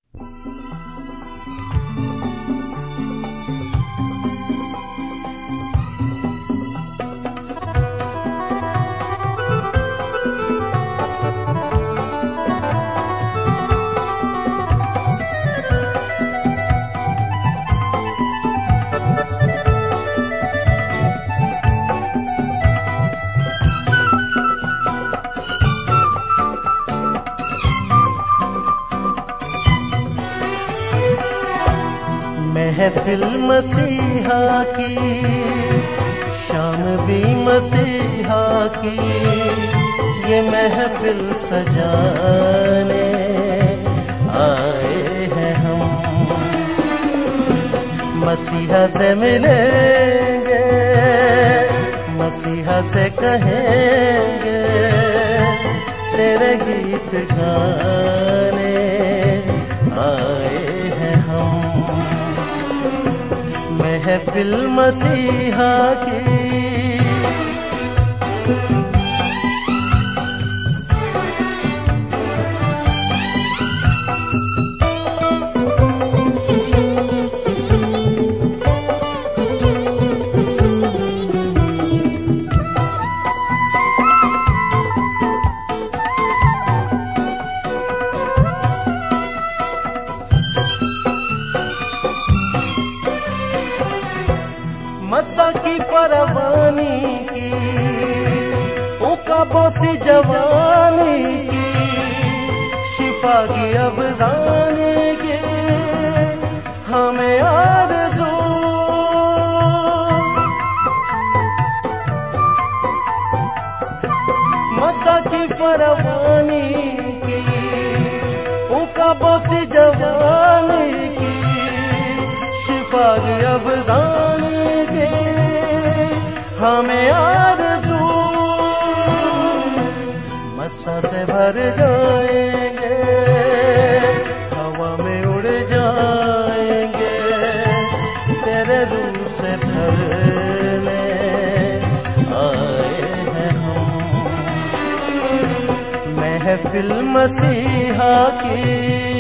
महफिल मसीहा की, शाम भी मसीहा की, ये महफिल सजाने आए हैं हम। मसीहा से मिलेंगे, मसीहा से कहेंगे, तेरे गीत गाने आए हैं हम। महफिल मसीहा की, मसा की परवानी की, उकाबोसी जवानी की, शिफा की अबदानी की, हमें आरज़ू। मसा की परवानी की, उकाबोसी जवानी की, शिफा की अबदानी की, हमें आरज़ू। मस्सा से भर जाएंगे, हवा में उड़ जाएंगे, तेरे रूह से भरने आए हैं हम। महफिल मसीहा की,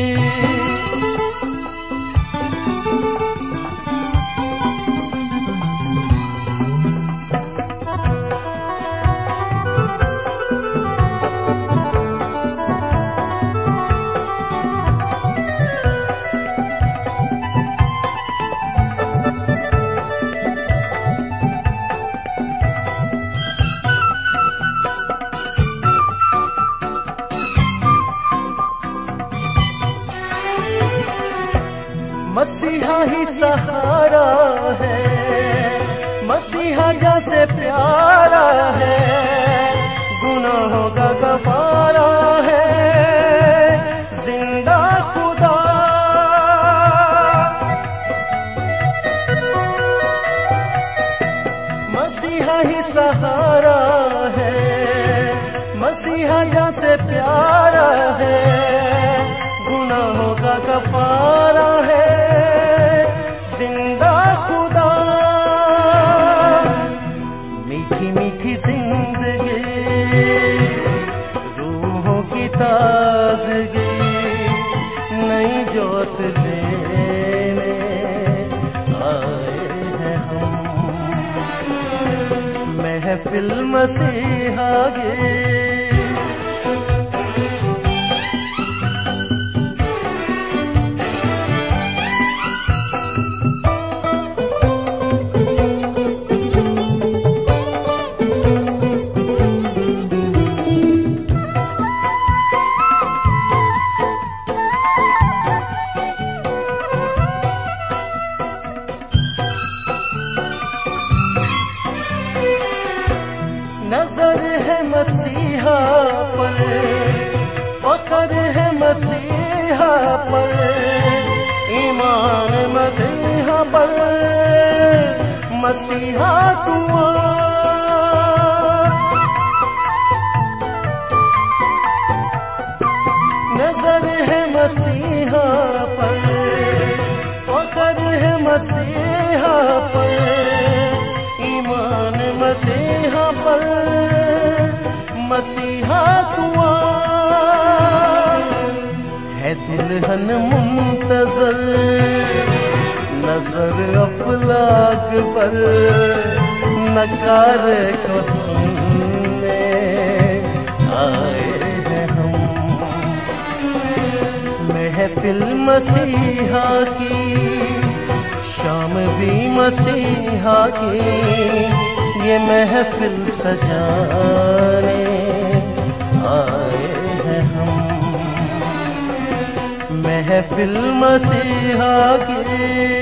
मसीहा ही सहारा है, मसीहा जैसे प्यारा है, गुनाहों का गफारा है, जिंदा खुदा। मसीहा ही सहारा है, मसीहा जैसे प्यारा है, गुनाहों का गफारा है, जिंदा खुदा। मीठी मीठी जिंदगी, रूहों की ताजगी, नई जोत देने आए हैं हम। महफिल मसीहा की, नजर है मसीहा पर, फख्र है मसीहा पर, ईमान मसीहा पर, मसीहा तू आ। नजर है मसीहा पर, फख्र है मसीहा पर, ईमान मसीहा पर, मसीहा तू आ। है दुल्हन दुल्हन मुंतजर नजर अफलाक पर नकारे को सुनने आए हैं हम। महफिल मसीहा की शाम भी मसीहा की, ये महफिल सजाने आए हैं हम। महफिल मसीहा की